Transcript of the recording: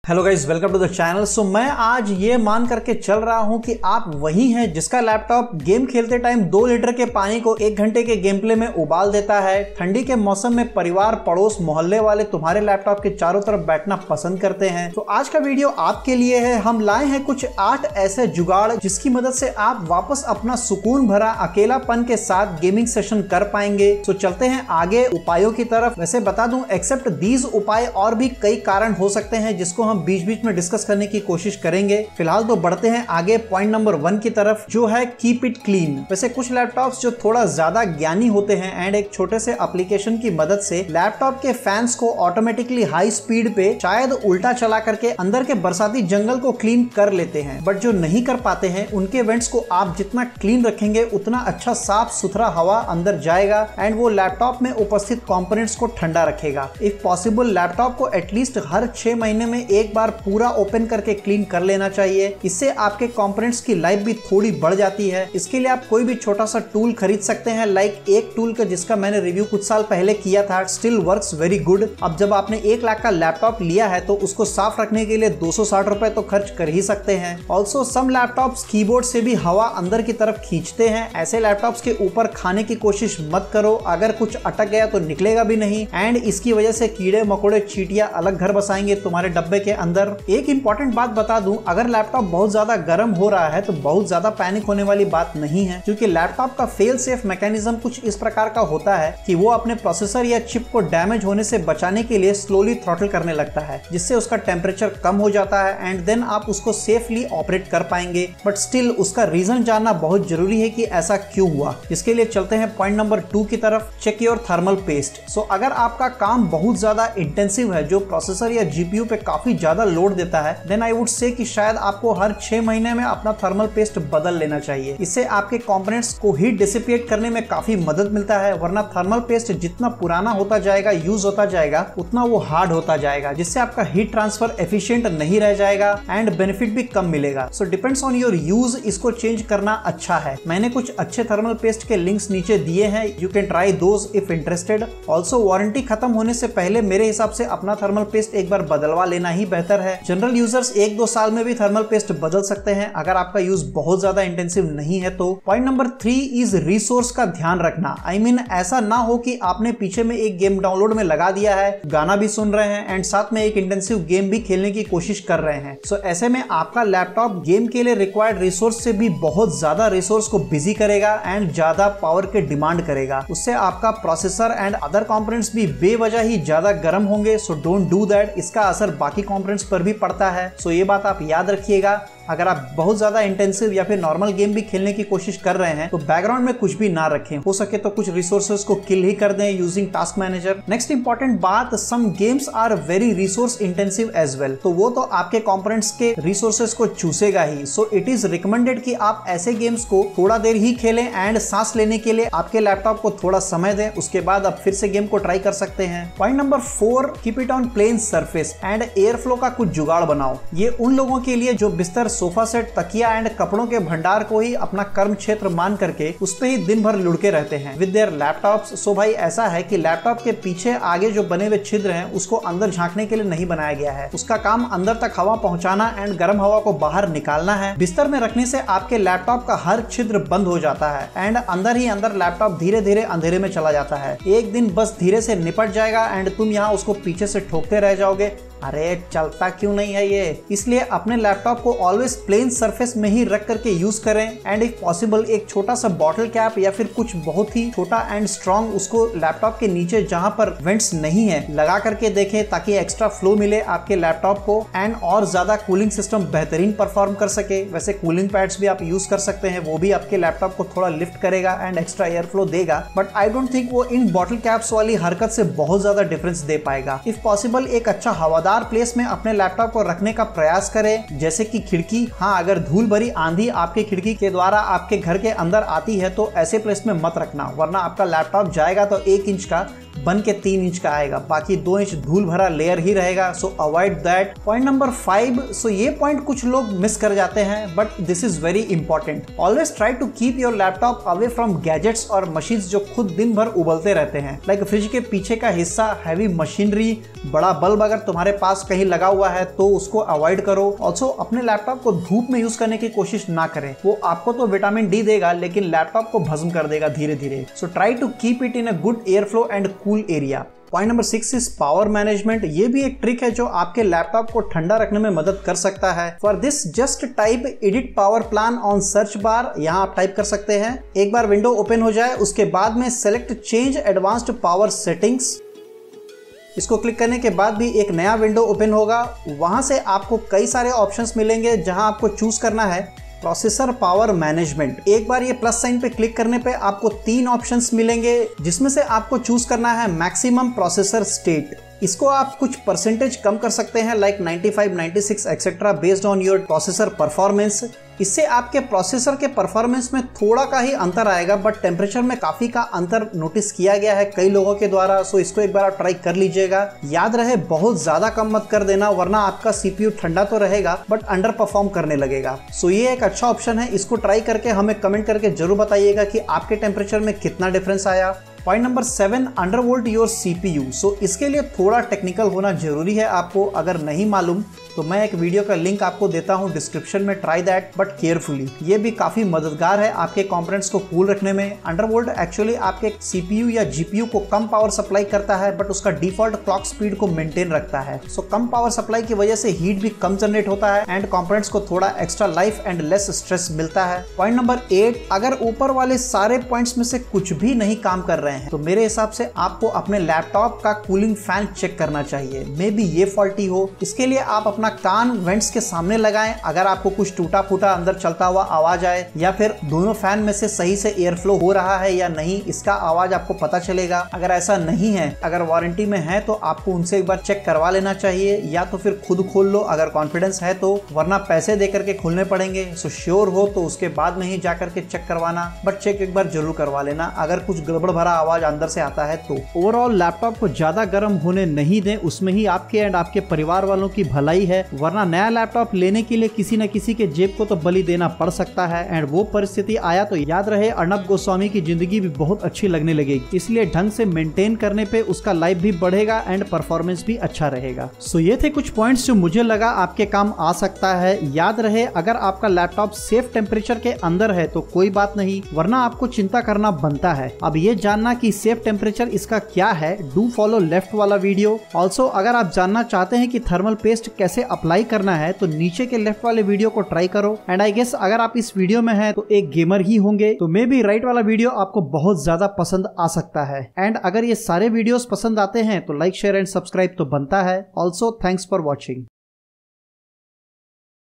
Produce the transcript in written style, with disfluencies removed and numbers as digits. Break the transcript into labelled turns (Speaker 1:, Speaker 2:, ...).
Speaker 1: Hello guys, welcome to the channel. So मैं आज ये मान करके चल रहा हूँ कि आप वही हैं जिसका लैपटॉप गेम खेलते टाइम 2 लीटर के पानी को 1 घंटे के गेम प्ले में उबाल देता है। ठंडी के मौसम में परिवार, पड़ोस, मोहल्ले वाले तुम्हारे लैपटॉप के चारों तरफ बैठना पसंद करते हैं। तो आज का वीडियो आपके लिए है। हम लाए हैं कुछ 8 ऐसे जुगाड़ जिसकी मदद से आप वापस अपना सुकून भरा अकेलापन के साथ गेमिंग सेशन कर पाएंगे। तो चलते हैं आगे उपायों की तरफ। वैसे बता दूं, एक्सेप्ट दीज उपाय और भी कई कारण हो सकते हैं जिसको हम बीच बीच में डिस्कस करने की कोशिश करेंगे। फिलहाल तो बढ़ते हैं आगे पॉइंट नंबर 1 की तरफ, जो है कीप इट क्लीन। वैसे कुछ लैपटॉप्स जो थोड़ा ज्यादा ज्ञानी होते हैं एंड एक छोटे से एप्लीकेशन की मदद से लैपटॉप के फैंस को ऑटोमेटिकली हाई स्पीड पे शायद उल्टा चला करके अंदर के बरसाती जंगल को क्लीन कर लेते हैं। बट जो नहीं कर पाते हैं उनके वेंट्स को आप जितना क्लीन रखेंगे उतना अच्छा साफ सुथरा हवा अंदर जाएगा एंड वो लैपटॉप में उपस्थित कंपोनेंट्स को ठंडा रखेगा। इफ पॉसिबल लैपटॉप को एटलीस्ट हर 6 महीने में एक बार पूरा ओपन करके क्लीन कर लेना चाहिए। इससे आपके कंपोनेंट्स की लाइफ भी थोड़ी बढ़ जाती है। इसके लिए आप कोई भी छोटा सा टूल खरीद सकते हैं, लाइक एक टूल का जिसका मैंने रिव्यू कुछ साल पहले किया था, स्टिल वर्क्स वेरी गुड। अब जब आपने 1 लाख का लैपटॉप लिया है तो उसको साफ रखने के लिए 260 रुपए तो खर्च कर ही सकते हैं। ऑल्सो सम लैपटॉप्स कीबोर्ड से भी हवा अंदर की तरफ खींचते हैं। ऐसे लैपटॉप्स के ऊपर खाने की कोशिश मत करो, अगर कुछ अटक गया तो निकलेगा भी नहीं एंड इसकी वजह से कीड़े मकोड़े चींटियां अलग घर बसाएंगे तुम्हारे डब्बे के अंदर। एक इंपॉर्टेंट बात बता दूं, अगर लैपटॉप बहुत ज्यादा गर्म हो रहा है तो बहुत ज्यादा पैनिक होने वाली बात नहीं है, क्योंकि लैपटॉप का फेल सेफ मैकेनिज्म कुछ इस प्रकार का होता है कि वो अपने प्रोसेसर या चिप को डैमेज होने से बचाने के लिए स्लोली थ्रॉटल करने लगता है, जिससे उसका टेम्परेचर कम हो जाता है एंड देन आप उसको सेफली ऑपरेट कर पाएंगे। बट स्टिल उसका रीजन जानना बहुत जरूरी है कि ऐसा क्यों हुआ। इसके लिए चलते हैं पॉइंट नंबर 2 की तरफ, check your thermal paste. So अगर आपका काम बहुत ज्यादा इंटेंसिव है जो प्रोसेसर या जीपीयू पे काफी ज्यादा लोड देता है, देन आई वुड से कि शायद आपको हर 6 महीने में अपना थर्मल पेस्ट बदल लेना चाहिए। इससे आपके कंपोनेंट्स को हीट डिसिपेट करने में काफी मदद मिलता है, वरना थर्मल पेस्ट जितना पुराना होता जाएगा, यूज होता जाएगा, उतना वो हार्ड होता जाएगा, जिससे आपका हीट ट्रांसफर एफिशिएंट नहीं रह जाएगा एंड बेनिफिट भी कम मिलेगा। So depends on your use, इसको चेंज करना अच्छा है। मैंने कुछ अच्छे थर्मल पेस्ट के लिंक्स नीचे दिए हैं, you can try those if interested. Also warranty खत्म होने से पहले मेरे हिसाब से अपना थर्मल पेस्ट एक बार बदलवा लेना ही बेहतर है। जनरल यूजर्स 1-2 साल में भी थर्मल पेस्ट बदल सकते हैं अगर आपका यूज बहुत ज्यादा इंटेंसिव नहीं है तो। पॉइंट नंबर 3 इज रिसोर्स का ध्यान रखना। आई मीन ऐसा ना हो कि आपने पीछे में एक गेम डाउनलोड में लगा दिया है, गाना भी सुन रहे हैं एंड साथ में एक इंटेंसिव गेम भी खेलने की कोशिश कर रहे हैं। सो ऐसे में आपका लैपटॉप गेम के लिए रिक्वायर्ड रिसोर्स से भी बहुत ज्यादा रिसोर्स को बिजी करेगा एंड ज्यादा पावर के डिमांड करेगा। उससे आपका प्रोसेसर एंड अदर कंपोनेंट्स भी बेवजह ही ज्यादा गर्म होंगे। So don't do that. इसका असर बाकी कंपोनेंट्स पर भी पड़ता है। सो ये बात आप याद रखिएगा। अगर आप बहुत ज्यादा इंटेंसिव या फिर नॉर्मल गेम भी खेलने की कोशिश कर रहे हैं तो बैकग्राउंड में कुछ भी ना रखें, हो सके तो कुछ रिसोर्सेज को किल ही कर दें using task manager. Next important बात, some games are very resource intensive as well. तो वो तो आपके कंपोनेंट्स के रिसोर्सेज को चूसेगा ही। सो इट इज रिकमेंडेड कि आप ऐसे गेम्स को थोड़ा देर ही खेलें एंड सांस लेने के लिए आपके लैपटॉप को थोड़ा समय दें, उसके बाद आप फिर से गेम को ट्राई कर सकते हैं। Point number 4, keep it on plain surface and airflow का कुछ जुगाड़ बनाओ। ये उन लोगों के लिए जो बिस्तर, सोफा सेट, तकिया एंड कपड़ों के भंडार को ही अपना कर्म क्षेत्र मान करके उस पे ही दिन भर लुढ़के रहते हैं विद देयर लैपटॉप्स। सो भाई ऐसा है कि लैपटॉप के पीछे आगे जो बने हुए छिद्र हैं उसको अंदर झांकने के लिए नहीं बनाया गया है। उसका काम अंदर तक हवा पहुंचाना एंड गर्म हवा को बाहर निकालना है। बिस्तर में रखने से आपके लैपटॉप का हर छिद्र बंद हो जाता है एंड अंदर ही अंदर लैपटॉप धीरे धीरे अंधेरे में चला जाता है। एक दिन बस धीरे से निपट जाएगा एंड तुम यहाँ उसको पीछे से ठोकते रह जाओगे, अरे चलता क्यों नहीं है ये। इसलिए अपने लैपटॉप को ऑलवेज प्लेन सरफेस में ही रख करके यूज करें एंड इफ पॉसिबल एक छोटा सा बॉटल कैप या फिर कुछ बहुत ही छोटा एंड स्ट्रॉन्ग उसको लैपटॉप के नीचे जहां पर वेंट्स नहीं है लगा करके देखें, ताकि एक्स्ट्रा फ्लो मिले आपके लैपटॉप को एंड और ज्यादा कूलिंग सिस्टम बेहतरीन परफॉर्म कर सके। वैसे कूलिंग पैड्स भी आप यूज कर सकते हैं, वो भी आपके लैपटॉप को थोड़ा लिफ्ट करेगा एंड एक्स्ट्रा एयर फ्लो देगा। बट आई डोंट थिंक वो इन बॉटल कैप्स वाली हरकत से बहुत ज्यादा डिफरेंस दे पाएगा। इफ पॉसिबल एक अच्छा हवादार प्लेस में अपने लैपटॉप को रखने का प्रयास करें, जैसे कि खिड़की। हाँ, अगर धूल भरी आंधी आपके खिड़की के द्वारा आपके घर के अंदर आती है तो ऐसे प्लेस में मत रखना, वरना आपका लैपटॉप जाएगा तो 1 इंच का बन के 3 इंच का आएगा, बाकी 2 इंच धूल भरा लेयर ही रहेगा। So avoid that. Point number 5, so ये पॉइंट कुछ लोग मिस कर जाते हैं but this is very important. Always try to keep your laptop away from gadgets और मशीन्स जो खुद दिन भर उबलते रहते हैं। लाइक फ्रिज के पीछे का हिस्सा, हैवी मशीनरी, बड़ा बल्ब अगर तुम्हारे पास कहीं लगा हुआ है तो उसको अवॉइड करो। ऑल्सो अपने लैपटॉप को धूप में यूज करने की कोशिश ना करें, वो आपको तो विटामिन डी देगा लेकिन लैपटॉप को भस्म कर देगा धीरे धीरे। So try to keep it in a good airflow and cool area. Point number 6 is power management. ये भी एक ट्रिक है जो आपके लैपटॉप को ठंडा रखने में मदद कर सकता है। For this just type edit power plan on search bar. यहाँ आप टाइप कर सकते हैं। एक बार विंडो ओपन हो जाए उसके बाद में select change advanced power settings. इसको क्लिक करने के बाद भी एक नया विंडो ओपन होगा। वहां से आपको कई सारे ऑप्शंस मिलेंगे जहां आपको चूज करना है प्रोसेसर पावर मैनेजमेंट। एक बार ये प्लस साइन पे क्लिक करने पे आपको 3 ऑप्शंस मिलेंगे जिसमें से आपको चूज करना है मैक्सिमम प्रोसेसर स्टेट। इसको आप कुछ परसेंटेज कम कर सकते हैं like 95, 96 etcetera based on your processor performance. इससे आपके प्रोसेसर के परफॉर्मेंस में थोड़ा का ही अंतर आएगा बट टेम्परेचर में काफी का अंतर नोटिस किया गया है कई लोगों के द्वारा। सो इसको एक बार आप ट्राई कर लीजिएगा। याद रहे बहुत ज्यादा कम मत कर देना वरना आपका सीपीयू ठंडा तो रहेगा बट अंडर परफॉर्म करने लगेगा। सो ये एक अच्छा ऑप्शन है। इसको ट्राई करके हमें कमेंट करके जरूर बताइएगा कि आपके टेम्परेचर में कितना डिफरेंस आया। Point number 7, undervolt your CPU. So इसके लिए थोड़ा टेक्निकल होना जरूरी है आपको। अगर नहीं मालूम तो मैं एक वीडियो का लिंक आपको देता हूं डिस्क्रिप्शन में। Try that but carefully. ये भी काफी मददगार है आपके कंपोनेंट्स को कूल रखने में। अंडरवोल्ट एक्चुअली आपके सीपीयू या जीपीयू को कम पावर सप्लाई करता है बट उसका डिफॉल्ट क्लॉक स्पीड को मेंटेन रखता है। सो कम पावर सप्लाई की वजह से हीट भी कम जनरेट होता है एंड कंपोनेंट्स को थोड़ा extra life and less stress मिलता है। पॉइंट नंबर 8, अगर ऊपर वाले सारे पॉइंट्स में से कुछ भी नहीं काम कर रहे हैं तो मेरे हिसाब से आपको अपने लैपटॉप का कूलिंग फैन चेक करना चाहिए। मे बी ये फॉल्टी हो। इसके लिए आप अपना कान वेंट्स के सामने लगाएं। अगर आपको कुछ टूटा फूटा अंदर चलता हुआ आवाज आए या फिर दोनों फैन में से सही से एयर फ्लो हो रहा है या नहीं, इसका आवाज आपको पता चलेगा। अगर ऐसा नहीं है, अगर वारंटी में है तो आपको उनसे एक बार चेक करवा लेना चाहिए या तो फिर खुद खोल लो अगर कॉन्फिडेंस है तो, वरना पैसे दे करके खोलने पड़ेंगे। सो श्योर हो तो उसके बाद में ही जाकर के चेक करवाना, बट चेक एक बार जरूर करवा लेना अगर कुछ गड़बड़ भरा आवाज अंदर से आता है तो। ओवरऑल लैपटॉप को ज्यादा गर्म होने नहीं दें, उसमें ही आपके एंड आपके परिवार वालों की भलाई है। वरना नया लैपटॉप लेने के लिए किसी न किसी के जेब को तो बलि देना पड़ सकता है एंड वो परिस्थिति आया तो याद रहे अर्णब गोस्वामी की जिंदगी भी बहुत अच्छी लगने लगेगी। इसलिए ढंग से मेंटेन करने पे उसका लाइफ भी बढ़ेगा एंड परफॉर्मेंस भी अच्छा रहेगा। सो ये थे कुछ पॉइंट्स जो मुझे लगा आपके काम आ सकता है। याद रहे अगर आपका लैपटॉप सेफ टेम्परेचर के अंदर है तो कोई बात नहीं, वरना आपको चिंता करना बनता है। अब ये जानना कि सेफ टेम्परेचर इसका क्या है, डू फॉलो लेफ्ट वाला वीडियो। ऑल्सो अगर आप जानना चाहते हैं कि थर्मल पेस्ट कैसे अप्लाई करना है तो नीचे के लेफ्ट वाले वीडियो को ट्राई करो। एंड आई गेस अगर आप इस वीडियो में हैं तो एक गेमर ही होंगे, तो मे बी राइट वाला वीडियो आपको बहुत ज्यादा पसंद आ सकता है। एंड अगर ये सारे वीडियोस पसंद आते हैं तो लाइक शेयर एंड सब्सक्राइब तो बनता है। Also thanks for watching.